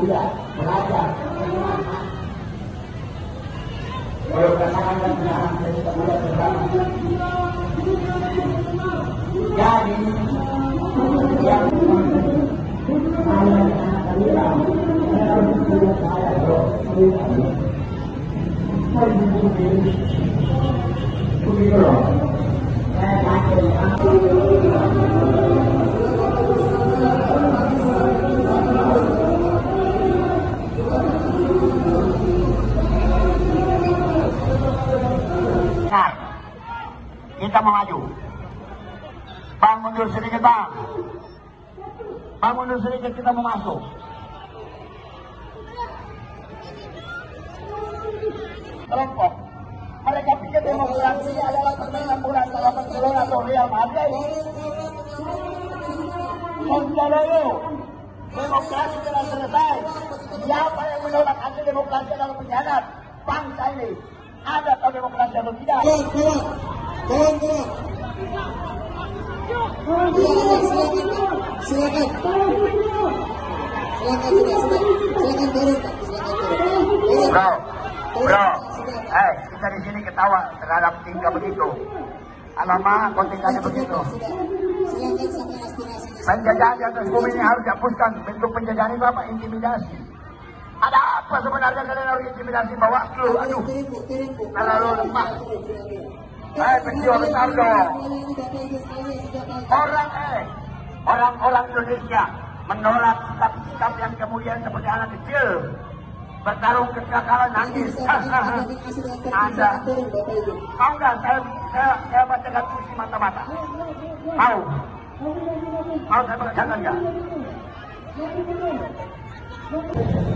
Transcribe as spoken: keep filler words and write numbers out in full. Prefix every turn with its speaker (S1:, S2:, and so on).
S1: dia belajar bagaimana kalau pasangan dan pengarang dari kemudian bersama. Jadi yang ayah anak kalian harus tidak saya loh begitu loh. Saya pakai aku kita mau maju. Bang mundur sedikit bang. Bang mundur sedikit, kita mau masuk. Kelompok. Mereka pikir demokrasi adalah permainan bola antara Barcelona atau Real Madrid. Saudara, demokrasi telah selesai. Siapa yang menolak hasil demokrasi adalah pengkhianat bangsa ini. Ada atau demokrasi atau tidak?
S2: Kawan, kawan. Ya, ya, silakan, silakan. Silakan sudah, sudah. Silakan turun, Pak. Silakan turun. Turun.
S1: Bro, bro. Eh, kita di sini ketawa terhadap tingkah begitu. Alamak, kok tingkahnya begitu.
S2: Silakan sampai aspirasi.
S1: Penjajahan di atas bumi ini harus dihapuskan. Bentuk penjajahan itu apa? Intimidasi. Ada apa sebenarnya kalian harus intimidasi Bawaslu? Aduh, terlalu lemah. Eh, penjiwa besar dong. Orang eh, orang-orang Indonesia menolak sikap-sikap yang kemudian seperti anak kecil bertarung kekakalan nangis. Anda mau nggak saya saya saya bacakan puisi mata-mata? Mau? Mau saya bacakan nggak?